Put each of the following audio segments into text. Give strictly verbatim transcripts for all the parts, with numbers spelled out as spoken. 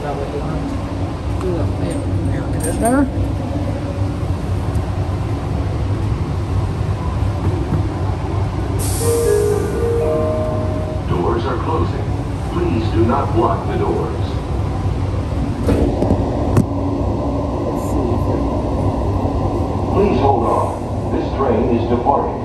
that what you want? Do the air conditioner. Doors are closing. Please do not block the doors. Please hold on. This train is departing.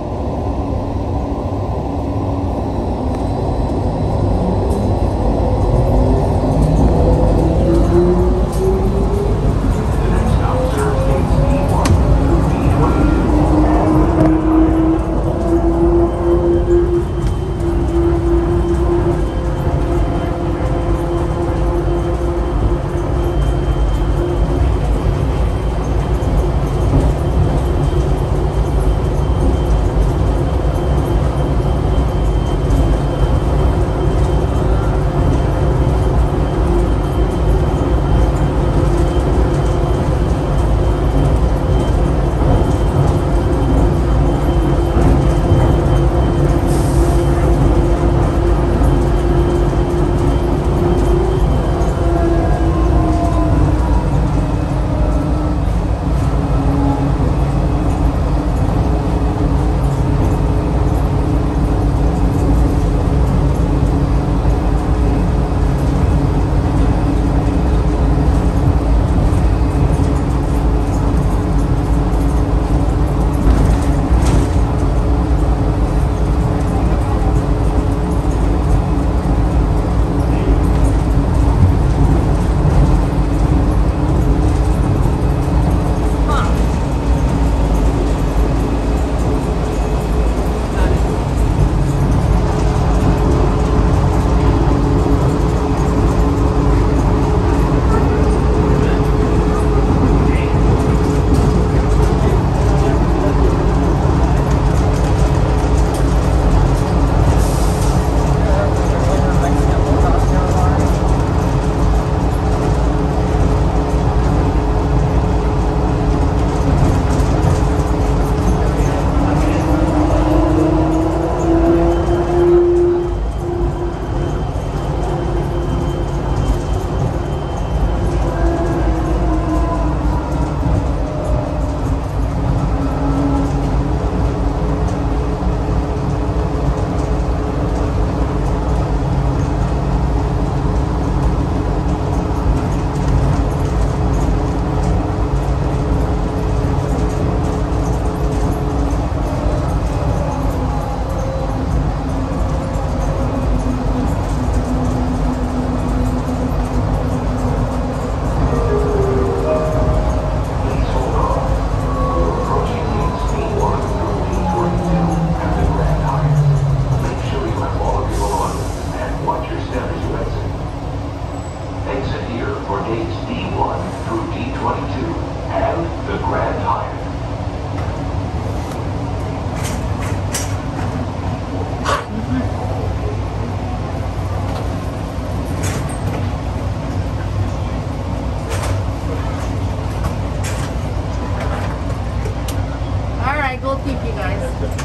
We'll keep you guys.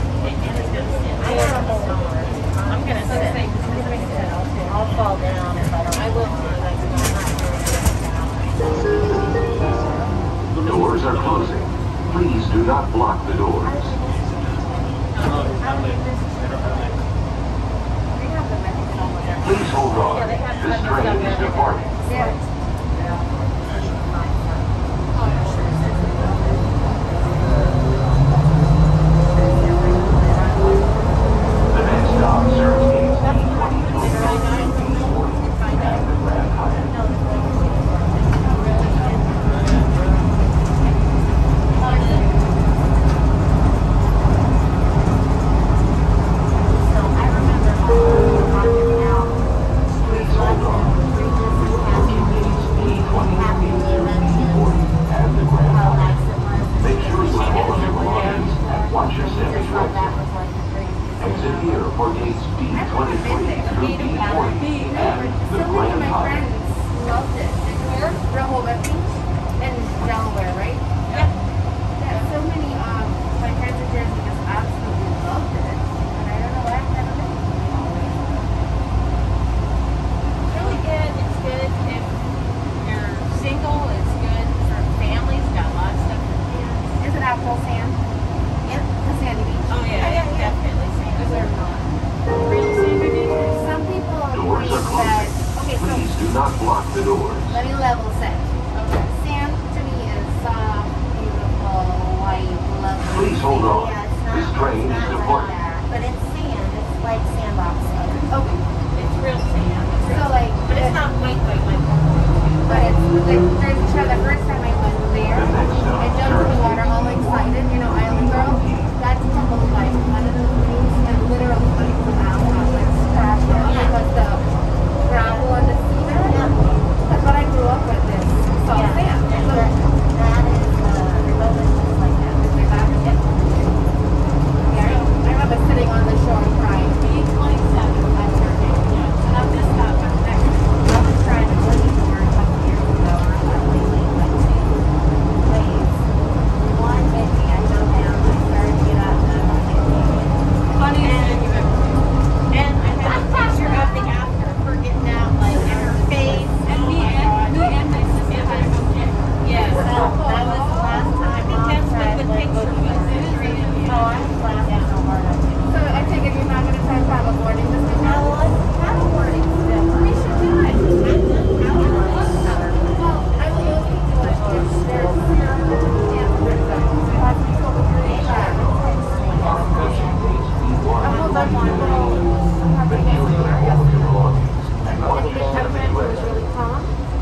I'm gonna sit. I'll fall down if I don't. I will. The doors are closing. Please do not block the doors. Please hold on. This train is departing. Yeah. Please hold on. not block the doors. Let me level set. Okay. Sand to me is soft, beautiful, white, lovely. Please hold on. Yeah, it's not, This train it's is not like departing. that. But it's sand. It's like sandbox sand. Okay. It's real sand. It's real So like, But it's not white, white, like but it's like, there's each other. The first time I went there, The next stop, I jumped in the water all excited, you know, island girl. That's double like one of those things, and literally like the mouth was like scratched because the gravel on the sea there. That's what I grew up with. This salt Yeah. sand. That, So, that is uh, remote just like that. yeah, I remember sitting on the shore and crying. B twenty-seven. That's her name. Yeah. And I've just got my next. I was trying to boogie board a couple years ago, and I got really like two waves. One hit me, I go down, I started to get out, and I'm not getting Funniest thing you've ever seen. And I have a picture of the after, her getting out, like, and her face. And me and me and my sister had a picture. Yes. So that was the last time. I think that's what the picture was. Oh, I was laughing so hard at you. So I take it you're not going to try paddleboarding this weekend? Now, let's paddleboarding still. We should do it. I've done paddleboarding. Well, I will look into it. There's zero answers, so we have to go over three times. Approaching gate B one. I will let you know. Make sure you have all of your belongings. And The mark the temperature was exit. really calm.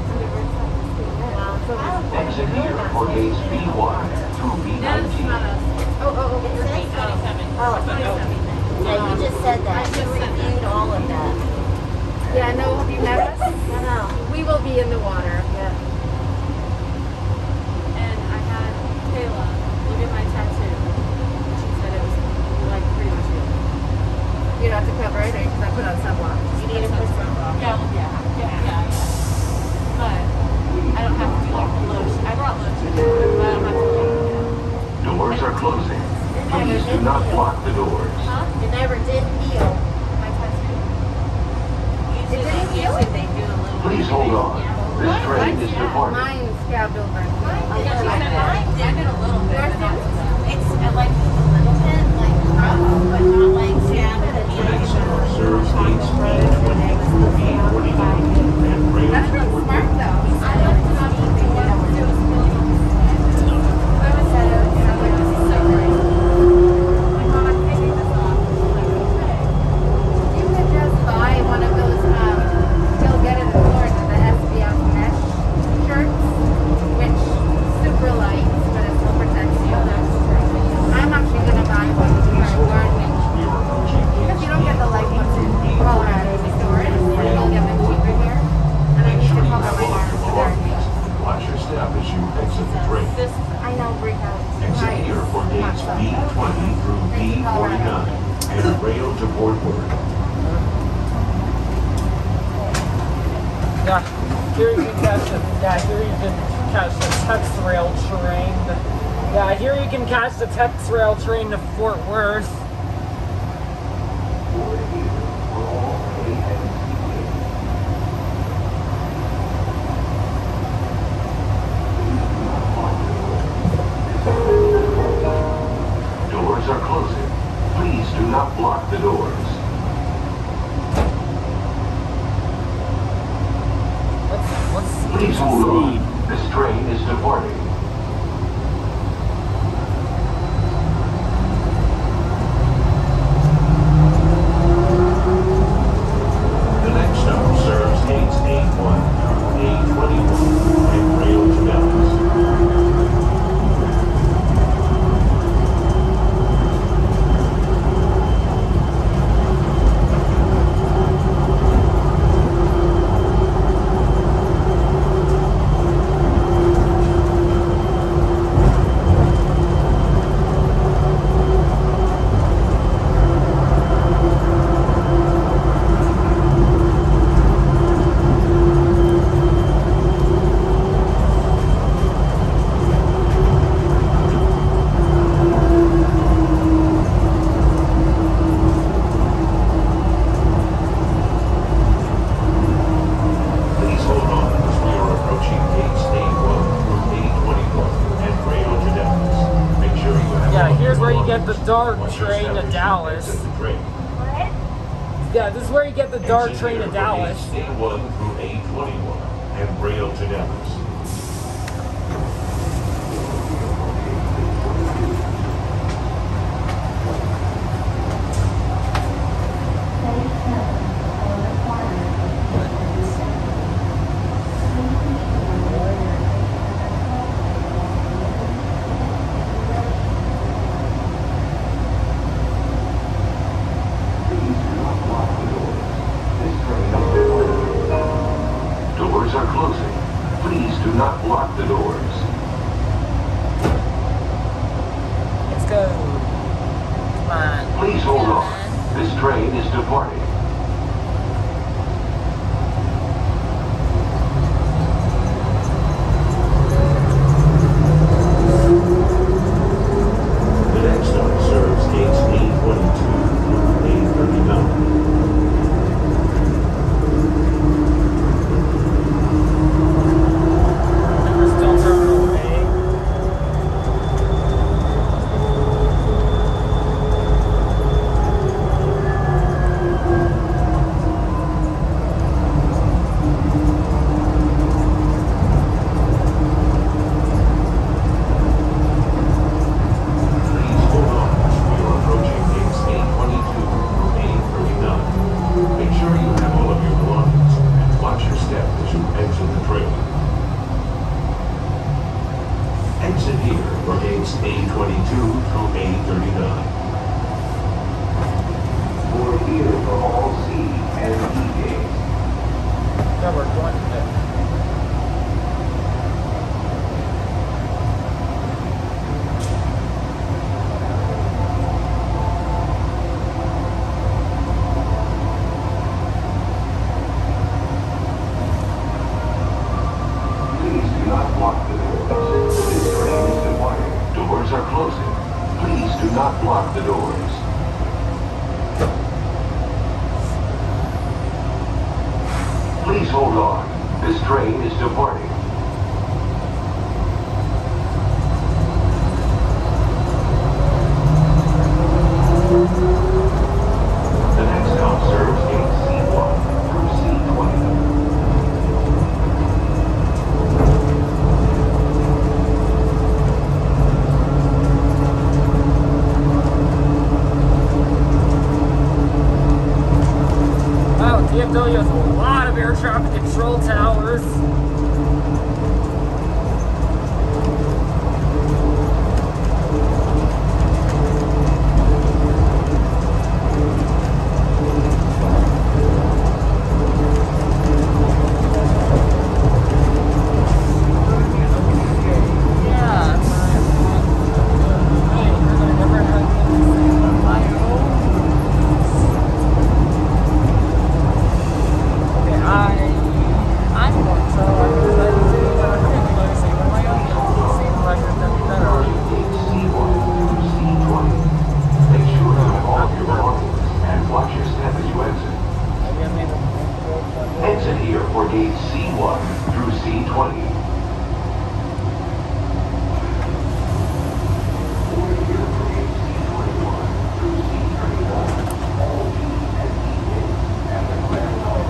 Exit here for gates B one through B nineteen. Oh, oh, oh. It says twenty-seven. Oh, twenty-seven. Yeah, you just said that. You reviewed all of that. Yeah, no, have you met us? No, no. We will be in the water. Yeah. And I had Kayla look at my tattoo. She said it was like pretty much real. You don't have to cover it, or because I put on sunblock. You need to put some on. Yeah, well, yeah, yeah, yeah, yeah. But I don't have to do like the lotion. I brought lotion, but I don't have to do it. Doors are closing. Please do not block the doors. Huh? It never did heal. My tattoo. Usually, didn't heal? usually they do a little. Please hold on. This train is departing. Mine scabbed over. Mine A did, little mine bit. did, I did a little bit. Yours did? It's uh, like a little bit, like rough, but not like scab. The next stop serves gates B twenty through B forty-nine and rail That's to really smart, though. I like to have you do it. It was really I was said it sounds like this is so great. Like when I'm taking this off, I'm like, okay. You could just buy one of those, um, you'll get it in Florida, the S B F mesh shirts, which super light, but it still protects you. I'm actually going to buy one for gardening. Because you don't get the light ones in Colorado stores, and you'll get them cheaper here. And I Make need to sure you cover have my all of arms your for belongings. gardening. Watch your step as you exit the train. This I know break out. Exit here for gates B twenty through B forty-nine and rail to boardward. Yeah, here you can catch the, yeah, here you can catch the Tex Rail train. Yeah, here you can catch the Tex Rail train to Fort Worth. Doors are closing. Please do not block the doors. Let's, let's Please hold speed. on. This train is departing. The next stop serves gates A one through A twenty-one and rail to Dallas. Please hold on as we are approaching gates A one through A twenty-one and rail to Dallas. Make sure you have Yeah, all of here's your where you get the belongings. dark Watch your train step to as you Dallas. exit the train. What? Yeah, this is where you get the dark Exit train here to for Dallas. gates A one through A twenty-one ultra depths. Doors are closing. Please do not block the doors. Let's go. Come on. Please hold on. This train is departing. The next stop serves gates A twenty-two through A thirty-nine. We're still terminal A. Please hold on. We are approaching gates A twenty-two through A thirty-nine. Make sure you have all of your belongings and watch your step as you exit the train. Exit here for gates A twenty-two through A thirty-nine. We're here for all C and E gates. Yeah, we're going to. Please do not block the doors. This train is departing. Doors are closing. Please do not block the doors. Please hold on. This train is departing. The next stop serves gate C one through C twenty. Wow, D F W has a lot of air traffic control towers. Gate C one through C twenty. Make sure you have all of your belongings and watch your step as you exit. Exit here for gate C one through C twenty. We're here for gate C twenty-one through C thirty-nine. All G and E gates and the grand hall.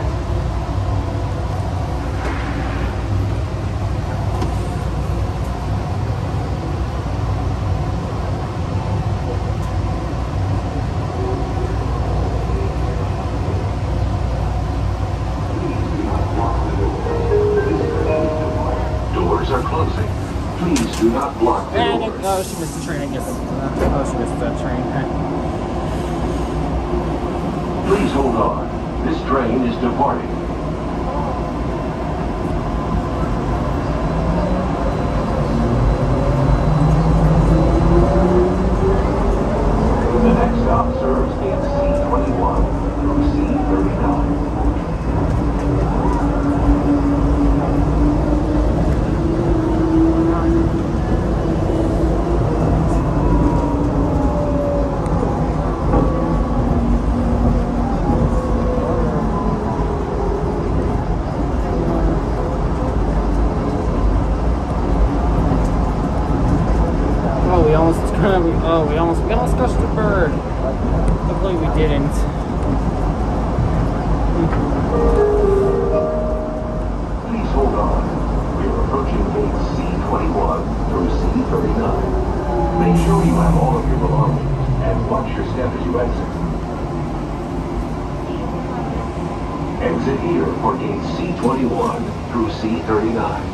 Please do not block the doors. This train is departing. Doors are closing. Please do not block the And it, doors. oh, she missed the train, I guess. Uh, oh, she missed that train. Please hold on. This train is departing. The next stop serves gate C twenty-one through C thirty-nine. Oh, we almost, oh, we almost, we almost crushed the bird. Hopefully we didn't. Please hold on. approaching gate C twenty-one through C thirty-nine. Make sure you have all of your belongings and watch your step as you exit. Exit here for gate C twenty-one through C thirty-nine.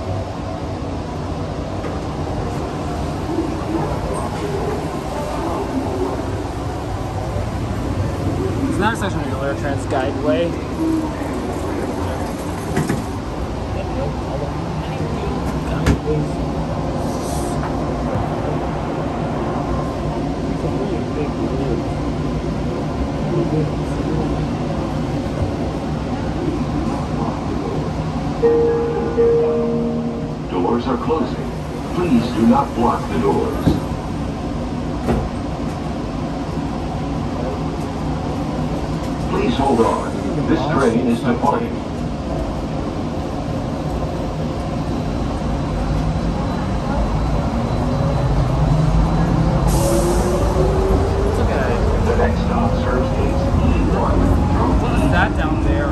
It's not a section of the Trans Guideway. Doors are closing. Please do not block the doors. Please hold on. This train is departing. The next stop serves gates E one through What is that down there?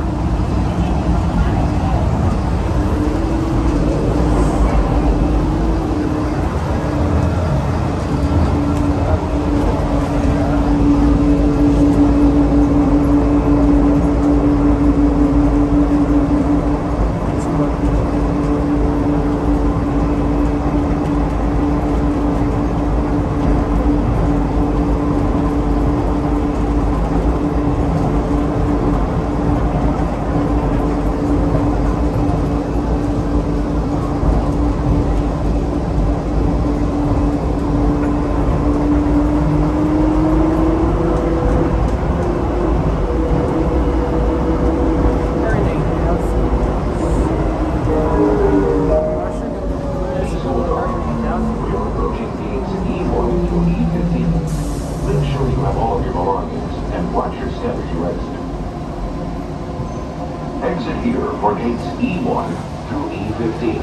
Exit here for gates E one through E fifteen.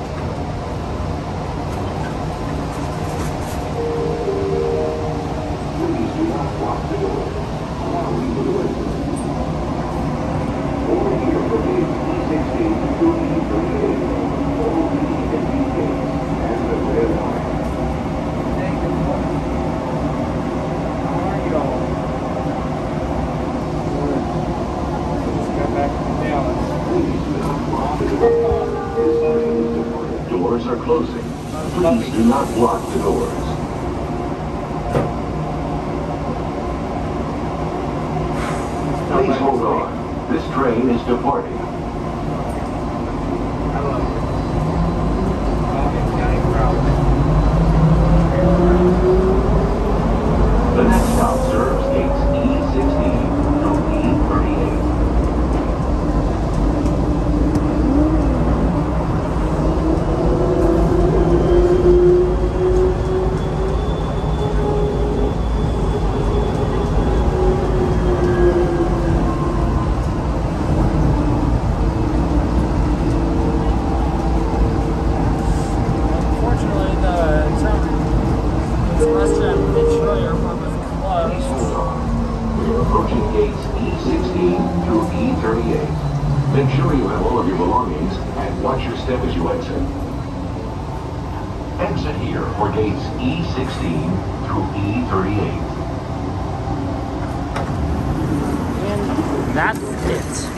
Please do not block the doors. Allow me to exit. Over here for gates E sixteen through E thirty-eight. All E and B gates and the red line. Thank you. How are you all? Back to Dallas. Doors are closing. Please do not block the doors. Please hold on. This train is departing. The next stop serves gates E sixteen through E thirty-eight. Approaching gates E sixteen through E thirty-eight. Make sure you have all of your belongings and watch your step as you exit. Exit here for gates E sixteen through E thirty-eight. And that's it.